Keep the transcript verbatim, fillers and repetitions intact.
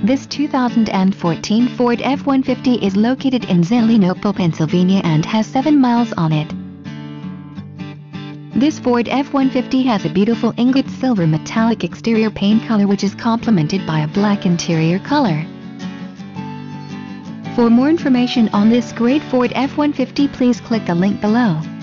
This two thousand fourteen Ford F one fifty is located in Zelienople, Pennsylvania and has seven miles on it. This Ford F one fifty has a beautiful ingot silver metallic exterior paint color which is complemented by a black interior color. For more information on this great Ford F one fifty, please click the link below.